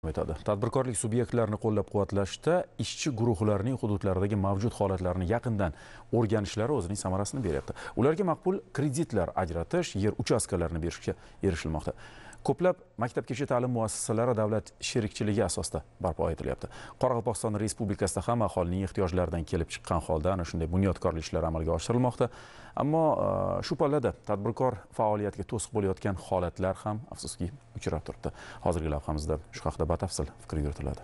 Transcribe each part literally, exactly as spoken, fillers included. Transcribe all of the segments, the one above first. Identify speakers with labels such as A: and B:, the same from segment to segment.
A: etadi. Tadbirkorlik subyektlarini qo'llab-quvvatlashda ishchi guruhlarning hududlaridagi mavjud holatlarni yaqindan o'rganishlari o'zining samarasini beryapti. Ularga maqbul kreditlar ajratish, yer uchastkalarini berishga erishilmoqda. Ko'plab maktabgacha ta'lim muassasalari davlat sherikchiligi asosida barpo etilyapti. Qoraqalpog'iston Respublikasida ham aholining ehtiyojlaridan kelib chiqqan holda ana shunday bunyodkorlik ishlari amalga oshirilmoqda. Ammo shu pallada tadbirkor faoliyatiga to'siq bo'layotgan holatlar ham afsuski uchrab turibdi. Hozirgi lavhamizda shu haqida batafsil fikr yuritiladi.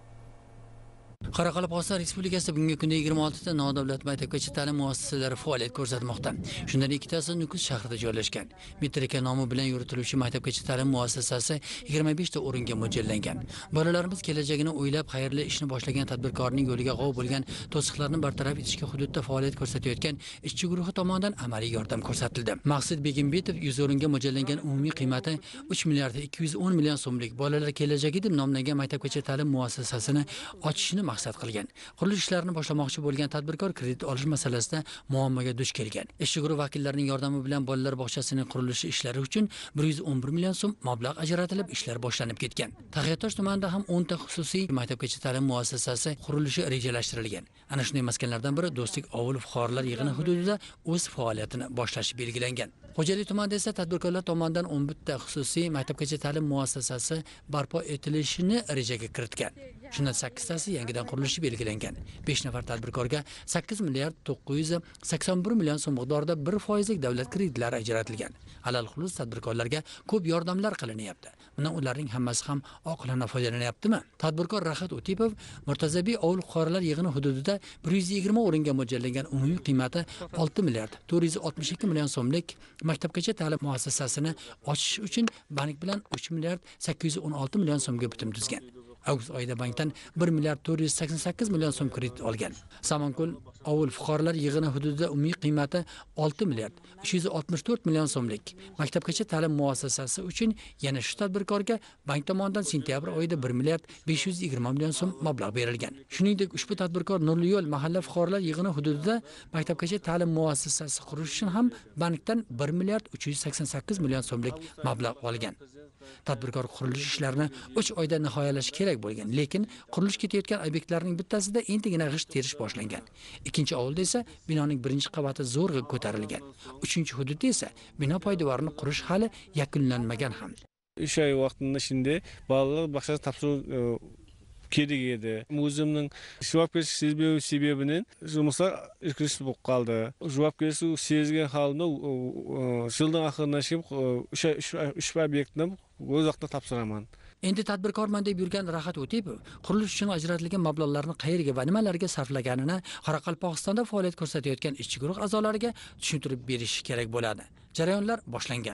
B: Qoraqalpog'iston Respublikasida bugungi kunda yigirma olti ta nodavlat maktabgacha ta'lim muassasalari faoliyat ko'rsatmoqda. Shundan ikkitasi Nukus shahrida joylashgan. Metrika nomi bilan yuritiluvchi maktabgacha ta'lim muassasasi yigirma besh ta o'ringa mo'ljallangan. Bolalarimiz kelajagini o'ylab xayrli ishni boshlagan tadbirkorning yo'liga g'ov bo'lgan to'siqlarni bartaraf etishga hududda faoliyat ko'rsatayotgan ishchi guruhi tomonidan amaliy yordam ko'rsatildi. Maqsud Begimbetov yuz o'ringa mo'ljallangan umumiy qiymati uch milliard ikki yuz o'n million so'mlik bolalar kelajagi deb nomlangan maktabgacha ta'lim muassasasini ochishni maqsad qilgan. Qurilish ishlarini boshlamoqchi bo'lgan tadbirkor kredit olish masalasida muammoga duch kelgan. Ishchi guruh vakillarining yordami bilan bolalar bog'chasining qurilishi ishlari uchun bir yuz o'n bir million so'm mablag' ajratilib, ishlar boshlanib ketgan. Taxiatosh tumanida ham o'n ta xususiy maktabgacha ta'lim muassasasi qurilishi rejalashtirilgan. Ana shunday maskanlardan biri Do'stlik ovul fuqarolar yig'ini hududida o'z faoliyatini boshlashi belgilangan. Xo'jalik tumanida esa tadbirkorlar tomonidan o'n bir ta xususiy maktabgacha ta'lim muassasasi barpo etilishini rejaga kiritgan. Shundan sakkiz tasi yangidan qurilishi belgilangan. besh nafar tadbirkorga sakkiz milliard to'qqiz yuz sakson bir million so'm miqdorida bir foizlik davlat kreditlari ajratilgan. Halal xulus tadbirkorlarga ko'p yordamlar qilinyapti. Bundan ularning hammasi ham oqilona foydalanyaptimi? Tadbirkor Rahat O'tipov Murtazabiy ovul fuqarolar yig'ini hududida bir yuz yigirma o'ringa mo'ljallangan umumiy qiymati olti milliard to'rt yuz oltmish ikki million so'mlik maktabgacha ta'lim muassasasini ochish uchun bank bilan uch milliard sakkiz yuz o'n olti million so'mga bitim tuzgan. Avgust oyida bankdan bir milliard to'rt yuz sakson sakkiz million so'm kredit olgan. Samanko'l ovul fuqarolar yig'ini hududida umumiy qiymati olti milliard uch yuz oltmish to'rt million so'mlik maktabgacha ta'lim muassasasi uchun yana shu tadbirkorga bank tomonidan sentyabr oyida bir milliard besh yuz yigirma million so'm mablag' berilgan. Shuningdek, ushbu tadbirkor Nurli yo'l mahalla fuqarolar yig'ini hududida maktabgacha ta'lim muassasasi qurish uchun ham bankdan bir milliard uch yuz sakson sakkiz million so'mlik mablag' olgan. Tadbirkor qurilish ishlarini uch oyda nihoyalashi kerak bo'lgan, lekin qurilish ketayotgan obyektlarning bittasida endigina g'isht terish boshlangan. Ikkinchi ovulda esa binoning birinchi qavati zo'rg'a ko'tarilgan. Uchinchi hududda esa bino poydevorini qurish hali yakunlanmagan ham.
C: uch oy vaqtida şimdi bolalar bog'chasi topshiriq kerak edi. O'zimning javobgarlik sezmeu sebebidan жұмысlar irkilish bo'lib qoldi. Javobgarlik sezgan holimda yilning oxiriga kelib uch obyektni o'z vaqtida topshiraman.
B: Endi tadbirkorman deb yurgan Rahat O'tipov qurilish uchun ajratilgan mablag'larni qayerga va nimalarga sarflaganini Qoraqalpog'istonda faoliyat ko'rsatayotgan ishchi guruh a'zolariga tushuntirib berish kerak bo'ladi. Jarayonlar boshlangan.